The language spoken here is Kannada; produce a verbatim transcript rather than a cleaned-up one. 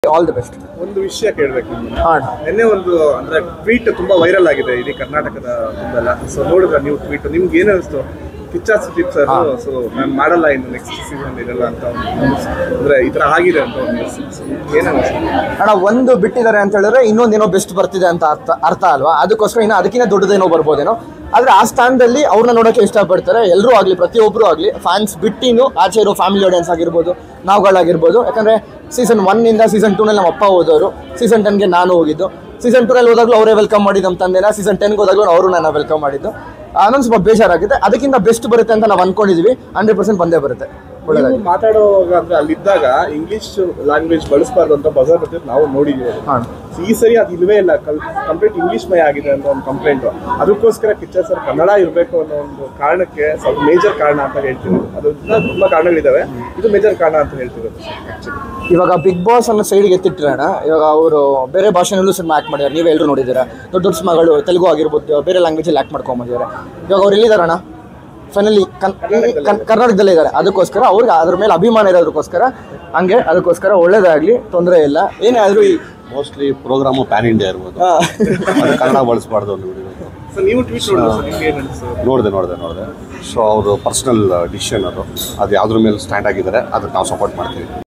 All the best. ಒಂದು ವಿಷಯ ಕೇಳಬೇಕು ನಿಮ್ಮನ್ನ. ಹಾಂ, ನಿನ್ನೆ ಒಂದು ಅಂದ್ರೆ ಟ್ವೀಟ್ ತುಂಬಾ ವೈರಲ್ ಆಗಿದೆ ಇಡೀ ಕರ್ನಾಟಕದ ತುಂಬೆಲ್ಲ. ಸೊ ನೋಡಿದ್ರೆ ನೀವು ಟ್ವೀಟ್ ನಿಮ್ಗೆ ಏನು ಅನಿಸ್ತು? ಕಿಚ್ಚ ಸುದೀಪ್ ಸರ್ ಸೊ ನಾನು ಮಾಡಲ್ಲ ಇನ್ನು ನೆಕ್ಸ್ಟ್ ಸೀಸನ್ ಇರಲ್ಲ ಅಂತ ಅಂದ್ರೆ ಈ ತರ ಆಗಿದೆ ಅಂತ ಏನನ್ನಿಸ್ತು ಅಣ್ಣ? ಒಂದು ಬಿಟ್ಟಿದ್ದಾರೆ ಅಂತ ಹೇಳಿದ್ರೆ ಇನ್ನೊಂದೇನೋ ಬೆಸ್ಟ್ ಬರ್ತಿದೆ ಅಂತ ಅರ್ಥ ಅರ್ಥ ಅಲ್ವಾ? ಅದಕ್ಕೋಸ್ಕರ ಇನ್ನು ಅದಕ್ಕಿಂತ ದೊಡ್ಡದೇನೋ ಬರ್ಬೋದೇನೋ. ಆದರೆ ಆ ಸ್ಥಾನದಲ್ಲಿ ಅವ್ರನ್ನ ನೋಡೋಕ್ಕೆ ಇಷ್ಟಪಡ್ತಾರೆ ಎಲ್ಲರೂ ಆಗಲಿ, ಪ್ರತಿಯೊಬ್ಬರು ಆಗಲಿ, ಫ್ಯಾನ್ಸ್ ಬಿಟ್ಟಿನೂ ಆಚೆ ಇರೋ ಫ್ಯಾಮಿಲಿ ಆಡಿಯನ್ಸ್ ಆಗಿರ್ಬೋದು, ನಾವುಗಳಾಗಿರ್ಬೋದು. ಯಾಕಂದರೆ ಸೀಸನ್ ಒನ್ನಿಂದ ಸೀಸನ್ ಟೂನಲ್ಲಿ ನಮ್ಮ ಅಪ್ಪ ಹೋದವರು, ಸೀಸನ್ ಟೆನ್ಗೆ ನಾನು ಹೋಗಿದ್ದು, ಸೀಸನ್ ಟೂನಲ್ಲಿ ಹೋದಾಗಲೂ ಅವರೇ ವೆಲ್ಕಮ್ ಮಾಡಿದ್ದು ನಮ್ಮ ತಂದೆನ, ಸೀಸನ್ ಟೆನ್ಗೆ ಹೋದಾಗಲೂ ಅವರು ನಾನು ವೆಲ್ಕಮ್ ಮಾಡಿದ್ದು. ಅದೊಂದು ಸ್ವಲ್ಪ ಬೇಜಾರಾಗಿದೆ. ಅದಕ್ಕಿಂತ ಬೆಸ್ಟ್ ಬರುತ್ತೆ ಅಂತ ನಾವು ಅಂದ್ಕೊಂಡಿದ್ವಿ. ಹಂಡ್ರೆಡ್ ಪರ್ಸೆಂಟ್ ಬಂದೇ ಬರುತ್ತೆ. ಒಳ್ಳೆದಾಗಿ ಮಾತಾಡುವಾಗ ಅಂದ್ರೆ ಅಲ್ಲಿದ್ದಾಗ ಇಂಗ್ಲಿಷ್ ಲ್ಯಾಂಗ್ವೇಜ್ ಬಳಸಬಾರ್ದು ಅಂತ ಬಜಾರ್ ಬರ್ತಿದ್ದು ನಾವು ನೋಡಿದ್ದೀವಿ. ಈ ಸರಿ ಅದು ಇಲ್ವೇ ಇಲ್ಲ, ಕಂಪ್ಲೀಟ್ ಇಂಗ್ಲಿಷ್ ಮಯ ಆಗಿದೆ ಅಂತ ಒಂದು ಕಂಪ್ಲೇಂಟ್. ಅದಕ್ಕೋಸ್ಕರ ಕಿಚ್ಚ ಸರ್ ಕನ್ನಡ ಇರಬೇಕು ಅನ್ನೋ ಒಂದು ಕಾರಣಕ್ಕೆ ಸ್ವಲ್ಪ ಮೇಜರ್ ಕಾರಣ ಅಂತ ಹೇಳ್ತೀವಿ. ಅದು ತುಂಬಾ ಕಾರಣಗಳಿದಾವೆ, ಇದು ಮೇಜರ್ ಕಾರಣ ಅಂತ ಹೇಳ್ತಿರೋದು. ಇವಾಗ ಬಿಗ್ ಬಾಸ್ ಅನ್ನೋ ಸೈಡ್ಗೆ ಎತ್ತಿಟ್ಟಿರೋಣ. ಇವಾಗ ಅವರು ಬೇರೆ ಭಾಷೆನಲ್ಲೂ ಸಿನಿಮಾ ಆ್ಯಕ್ಟ್ ಮಾಡಿದ್ದಾರೆ, ನೀವೇ ಎಲ್ಲರೂ ನೋಡಿದ್ದೀರಾ. ದೊಡ್ಡ ದೊಡ್ಡ ಸಿನಿಮಾಗಳು ತೆಲುಗು ಆಗಿರ್ಬೋದು, ಬೇರೆ ಲ್ಯಾಂಗ್ವೇಜಲ್ಲಿ ಆ್ಯಕ್ಟ್ ಮಾಡ್ಕೊಂಬಂದಿದ್ದಾರೆ. ಇವಾಗ ಅವ್ರು ಎಲ್ಲಿದ್ದಾರಣ? ಫೈನಲಿ ಕನ್ ಕರ್ನಾಟಕದಲ್ಲೇ ಇದ್ದಾರೆ. ಅದಕ್ಕೋಸ್ಕರ ಅವ್ರಿಗೆ ಅದ್ರ ಮೇಲೆ ಅಭಿಮಾನ ಇರೋದಕ್ಕೋಸ್ಕರ ಹಂಗೆ, ಅದಕ್ಕೋಸ್ಕರ ಒಳ್ಳೇದಾಗಲಿ, ತೊಂದರೆ ಇಲ್ಲ. ಏನೇ ಆದರೂ ಈ ಮೋಸ್ಟ್ಲಿ ಪ್ರೋಗ್ರಾಮು ಪ್ಯಾನ್ ಇಂಡಿಯಾ ಇರ್ಬೋದು, ಕನ್ನಡ ಬಳಸಬಾರ್ದು ಅಂತ ನೀವು ಟ್ವೀಟ್ ನೋಡಿದೆ ನೋಡಿದೆ ನೋಡಿದೆ ಸೊ ಅವರು ಪರ್ಸನಲ್ ಡಿಸಿಷನ್ ಅದು ಅದು ಯಾವುದ್ರ ಮೇಲೆ ಸ್ಟ್ಯಾಂಡ್ ಆಗಿದ್ದಾರೆ ಅದಕ್ಕೆ ನಾವು ಸಪೋರ್ಟ್ ಮಾಡ್ತೀವಿ.